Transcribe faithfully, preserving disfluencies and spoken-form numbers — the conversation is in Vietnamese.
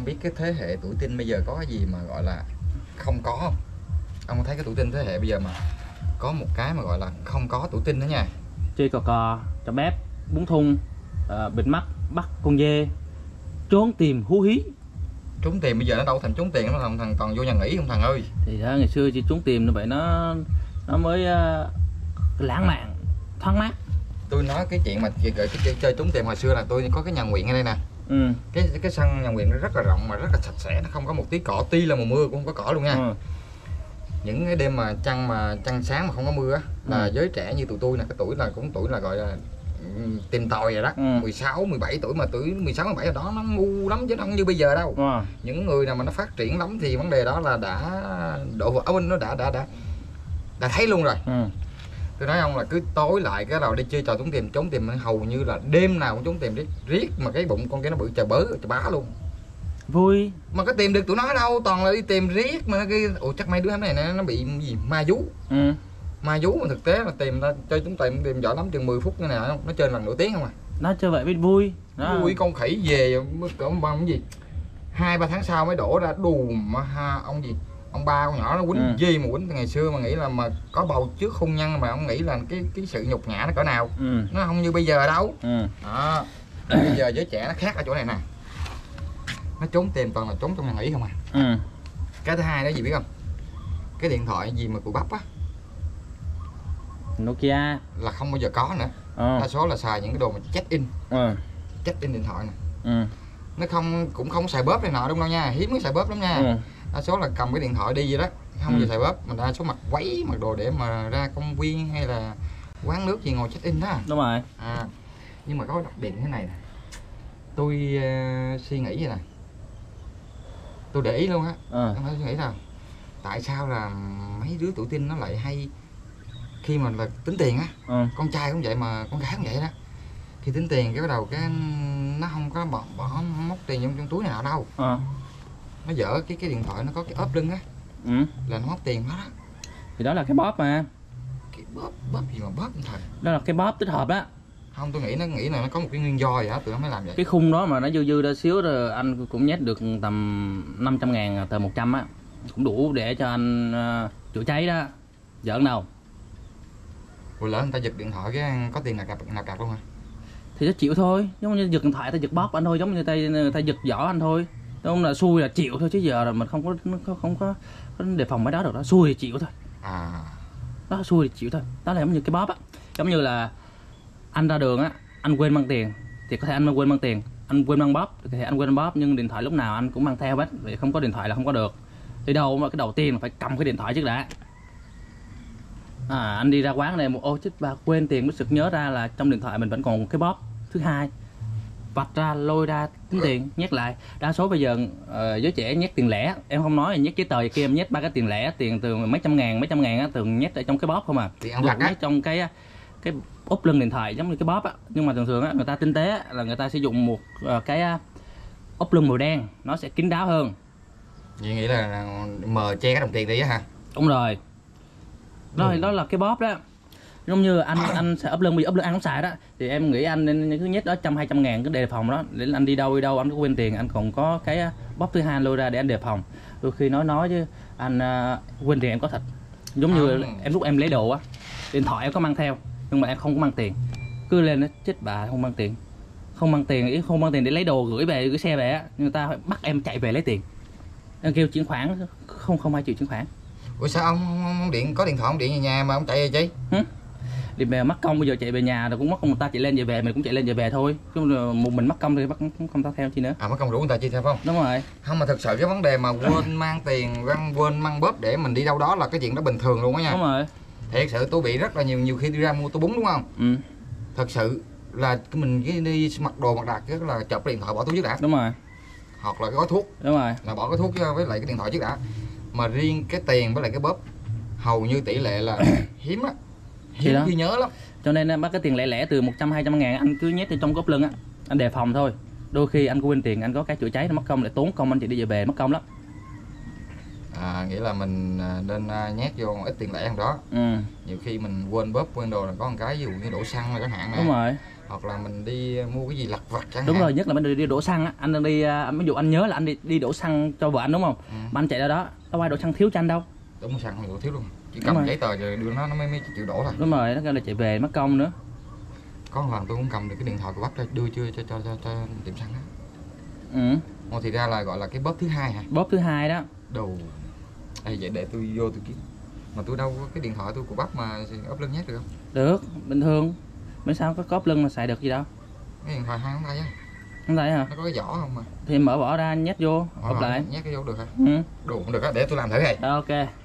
ông biết cái thế hệ tuổi teen bây giờ có cái gì mà gọi là không có không? Ông thấy cái tuổi teen thế hệ bây giờ mà có một cái mà gọi là không có tuổi teen đó nha. Chơi cò cò, trò bếp, bún thun, uh, bịt mắt, bắt con dê, trốn tìm hú hí. Trốn tìm bây giờ nó đâu thành trốn tiền, nó thằng thằng toàn vô nhà nghỉ không thằng ơi. Thì đó, ngày xưa chỉ trốn tìm như vậy nó nó mới uh, lãng mạn, thoáng mát. Tôi nói cái chuyện mà cái, cái, cái chơi trốn tìm hồi xưa là tôi có cái nhà nguyện ở đây nè. Ừ. Cái cái sân nhà nguyện nó rất là rộng mà rất là sạch sẽ, nó không có một tí cỏ, tuy là mùa mưa cũng không có cỏ luôn nha. Ừ. Những cái đêm mà trăng mà trăng sáng mà không có mưa á là ừ. giới trẻ như tụi tôi nè, cái tuổi là cũng tuổi là gọi là tìm tòi rồi đó, ừ. mười sáu, mười bảy tuổi mà tuổi mười sáu, mười bảy rồi đó nó ngu lắm chứ không như bây giờ đâu. Ừ. Những người nào mà nó phát triển lắm thì vấn đề đó là đã độ vỡ bên nó đã đã đã đã thấy luôn rồi. Ừ. Tôi nói ông là cứ tối lại cái đầu đi chơi trò trốn tìm, trốn tìm hầu như là đêm nào cũng trốn tìm đi, riết mà cái bụng con kia nó bự trời bớ trời bá luôn. Vui mà có tìm được tụi nó đâu, toàn là đi tìm riết mà cái ủa chắc mấy đứa này nó, nó bị gì ma vú. Ừ. Ma vú mà thực tế là tìm ra chơi chúng tìm tìm giỏi lắm, chừng mười phút như nào không, nó chơi lần nửa tiếng không à. Nó chơi vậy biết vui đó. Vui con khỉ về cỡ bằng cái gì hai ba tháng sau mới đổ ra đù mà ha, ông gì ông ba con nhỏ nó quýnh ừ. gì mà quýnh ngày xưa mà nghĩ là mà có bầu trước hôn nhân mà ông nghĩ là cái cái sự nhục nhã nó cỡ nào. Ừ. Nó không như bây giờ đâu. Ừ. Đó. Bây giờ giới trẻ nó khác ở chỗ này nè, nó trốn tìm toàn là trốn trong nhà nghỉ không à. Ừ. Cái thứ hai đó gì biết không, cái điện thoại gì mà cụ bắp á, Nokia là không bao giờ có nữa. Ừ. Đa số là xài những cái đồ mà check in. Ừ. Check in điện thoại nè. Ừ. Nó không cũng không xài bóp này nọ đúng đâu nha, hiếm mới xài bóp lắm nha. Ừ. Đa số là cầm cái điện thoại đi vậy đó, không bao giờ xài bóp, mà đa số mặc quấy mặc đồ để mà ra công viên hay là quán nước gì ngồi check in đó. Đúng rồi. À, nhưng mà có đặc biệt như thế này nè, tôi uh, suy nghĩ vậy nè, tôi để ý luôn á. Ừ. Tôi suy nghĩ là tại sao là mấy đứa tuổi teen nó lại hay khi mà là tính tiền á. Ừ. Con trai cũng vậy mà con gái cũng vậy đó, khi tính tiền cái bắt đầu cái nó không có bỏ, bỏ móc tiền trong, trong túi nào đâu. Ừ. Nó dở cái cái điện thoại nó có cái ốp lưng á. Ừ. Là nó móc tiền đó, đó. Thì đó là cái bóp mà. Cái bóp bóp gì mà bóp thật. Đó là cái bóp tích hợp đó. Không, tôi nghĩ nó nghĩ là nó có một cái nguyên do gì đó tụi nó mới làm vậy. Cái khung đó mà nó dư dư ra xíu rồi anh cũng nhét được tầm năm trăm ngàn tờ một trăm á, cũng đủ để cho anh uh, chữa cháy đó. Giỡn đâu. Ủa lỡ người ta giật điện thoại cái có tiền nào cặp nào cặp luôn hả? Thì nó chịu thôi, giống như giật điện thoại ta giật bóp anh thôi, giống như ta người ta giật giỏ anh thôi. Đúng không, là xui là chịu thôi chứ giờ là mình không có không, không có, có đề phòng mấy đó được đó, xui thì chịu thôi. À. Đó, xui thì chịu thôi. Đó là giống như cái bóp á, giống như là anh ra đường á, anh quên mang tiền thì có thể anh quên mang tiền, anh quên mang bóp thì có thể anh quên mang bóp, nhưng điện thoại lúc nào anh cũng mang theo hết, vì không có điện thoại là không có được. Đi đâu mà cái đầu tiên là phải cầm cái điện thoại trước đã. À, anh đi ra quán này một ô chết ba quên tiền mới sực nhớ ra là trong điện thoại mình vẫn còn cái bóp thứ hai, vạch ra lôi ra tính tiền nhét lại. Đa số bây giờ uh, giới trẻ nhét tiền lẻ, em không nói là nhét giấy tờ kia, em nhét ba cái tiền lẻ, tiền từ mấy trăm ngàn mấy trăm ngàn á, thường nhét ở trong cái bóp không à, nhét trong cái cái ốp lưng điện thoại giống như cái bóp á. Nhưng mà thường thường á người ta tinh tế á, là người ta sử dụng một uh, cái ốp lưng màu đen, nó sẽ kín đáo hơn. Vậy nghĩ là mờ che cái đồng tiền đi á hả? Đúng rồi. Đó, ừ. Đó là cái bóp đó. Giống như anh anh sẽ ốp lưng, bây giờ ốp lưng ăn không xài đó thì em nghĩ anh nên cứ nhét đó trăm hai trăm ngàn cái đề phòng đó, để anh đi đâu đi đâu anh có quên tiền anh còn có cái bóp thứ hai lôi ra để anh đề phòng. Đôi khi nói nói chứ anh uh, quên tiền em có thật. Giống như à. Em lúc em lấy đồ á, điện thoại em có mang theo nhưng mà em không có mang tiền, cứ lên nó chết bà không mang tiền, không mang tiền ý không mang tiền để lấy đồ gửi về gửi xe về á, người ta phải bắt em chạy về lấy tiền, em kêu chuyển khoản không không ai chịu chuyển khoản. Ủa sao ông, ông, ông điện có điện thoại ông điện về nhà mà ông chạy về chi? Hử? Đi về mất công, bây giờ chạy về nhà rồi cũng mất công người ta chạy lên về về mình cũng chạy lên về về thôi, chứ một mình mất công thì bắt không ta theo chi nữa. À mất công rủ người ta chi theo phải không? Đúng rồi. Không mà thực sự cái vấn đề mà quên mang tiền, quên mang bóp để mình đi đâu đó là cái chuyện đó bình thường luôn á nha. Đúng rồi. Thiệt sự tôi bị rất là nhiều nhiều khi đi ra mua tô bún đúng không? Ừ. Thật sự là mình cái đi mặc đồ mặc đặt rất là chụp cái điện thoại bỏ túi trước đã. Đúng rồi. Hoặc là cái gói thuốc. Đúng rồi. Là bỏ cái thuốc với lại cái điện thoại trước đã. Mà riêng cái tiền với lại cái bóp hầu như tỷ lệ là hiếm á, hiếm khi nhớ lắm. Cho nên bắt cái tiền lẻ lẻ từ một trăm hai trăm ngàn anh cứ nhét trong cốp lưng á, anh đề phòng thôi. Đôi khi anh quên tiền anh có cái chữa cháy nó mất công lại tốn công anh chị đi về về mất công lắm. À, nghĩa là mình nên nhét vô ít tiền lẻ trong đó. Ừ. Nhiều khi mình quên bóp quên đồ là có một cái ví dụ như đổ xăng chẳng hạn này. Đúng rồi. Hoặc là mình đi mua cái gì lặt vặt chẳng Đúng hạn. rồi, nhất là mình đi, đi đổ xăng á, anh đi ví dụ anh nhớ là anh đi đi đổ xăng cho vợ anh đúng không? Ừ. Mà anh chạy ra đó, đâu ai đổ xăng thiếu cho anh đâu. Đúng xăng không đổ thiếu luôn. Chỉ cầm giấy tờ rồi đưa nó nó mới, mới chịu đổ thôi. Đúng rồi, nó kêu là chạy về mất công nữa. Có một lần tôi cũng cầm được cái điện thoại của bác cho đưa chưa cho cho cho, cho tiệm xăng đó. Ừ. Ồ, thì ra là gọi là cái bóp thứ hai hả? Bóp thứ hai đó. Đồ. Ê, vậy để tôi vô tôi kiếm. Mà tôi đâu có cái điện thoại tôi của bác mà ốp lưng nhét được không? Được, bình thường. Mấy sao có cóp lưng mà xài được gì đâu. Cái điện thoại hai ngón tay á. Ngón tay hả? Nó có cái vỏ không mà. Thì mở vỏ ra nhét vô, ốp lại. Nhét cái vô được hả? Ừ. Đủ cũng được á, để tôi làm thử này. Ok.